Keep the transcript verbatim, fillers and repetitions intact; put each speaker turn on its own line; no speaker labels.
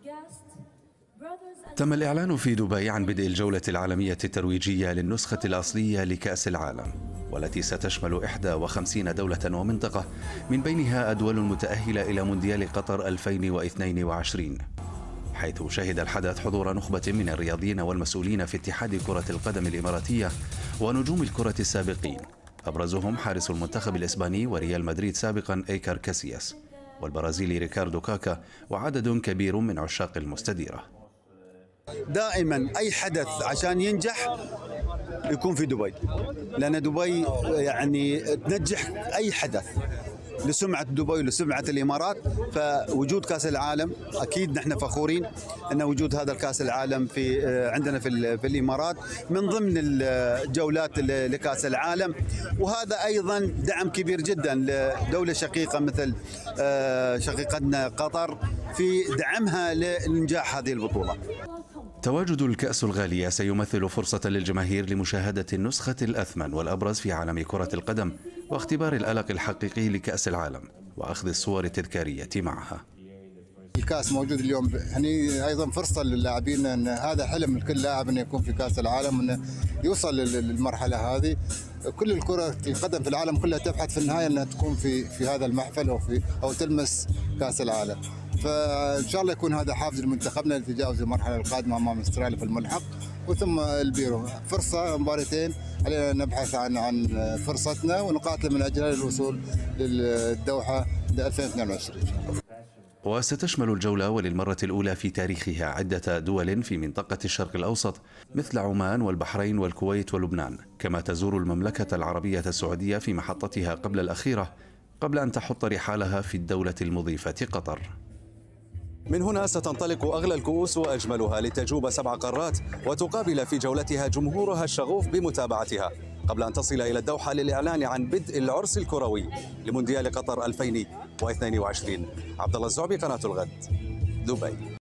تم الإعلان في دبي عن بدء الجولة العالمية الترويجية للنسخة الأصلية لكأس العالم، والتي ستشمل إحدى وخمسين دولة ومنطقة، من بينها الدول المتأهلة إلى مونديال قطر ألفين واثنين وعشرين، حيث شهد الحدث حضور نخبة من الرياضيين والمسؤولين في اتحاد كرة القدم الإماراتية ونجوم الكرة السابقين، أبرزهم حارس المنتخب الإسباني وريال مدريد سابقا إيكار كاسياس، والبرازيلي ريكاردو كاكا، وعدد كبير من عشاق المستديرة.
دائما أي حدث عشان ينجح يكون في دبي، لأن دبي يعني تنجح أي حدث لسمعة دبي ولسمعة الإمارات. فوجود كأس العالم أكيد نحن فخورين أن وجود هذا الكأس العالم في عندنا في, في الإمارات من ضمن الجولات لكأس العالم، وهذا أيضا دعم كبير جدا لدولة شقيقة مثل شقيقتنا قطر في دعمها لإنجاح هذه البطولة.
تواجد الكأس الغالية سيمثل فرصة للجماهير لمشاهدة النسخة الأثمن والأبرز في عالم كرة القدم، واختبار القلق الحقيقي لكأس العالم، وأخذ الصور التذكارية معها.
الكأس موجود اليوم، يعني أيضا فرصة للاعبين أن هذا حلم لكل لاعب أنه يكون في كأس العالم وأنه يوصل للمرحلة هذه. كل الكرة القدم في العالم كلها تبحث في النهاية أنها تكون في في هذا المحفل أو في أو تلمس كأس العالم. فإن شاء الله يكون هذا حافز لمنتخبنا لتجاوز المرحلة القادمة أمام استراليا في الملحق، وثم البيرو. فرصة مباراتين علينا نبحث عن عن فرصتنا ونقاتل من أجلها للوصول للدوحة ألفين واثنين وعشرين.
وستشمل الجولة وللمرة الأولى في تاريخها عدة دول في منطقة الشرق الأوسط مثل عمان والبحرين والكويت ولبنان، كما تزور المملكة العربية السعودية في محطتها قبل الأخيرة، قبل أن تحط رحالها في الدولة المضيفة قطر.
من هنا ستنطلق أغلى الكؤوس وأجملها لتجوب سبع قارات وتقابل في جولتها جمهورها الشغوف بمتابعتها، قبل أن تصل إلى الدوحة للإعلان عن بدء العرس الكروي لمونديال قطر ألفين واثنين وعشرين. عبد الله الزعبي، قناة الغد، دبي.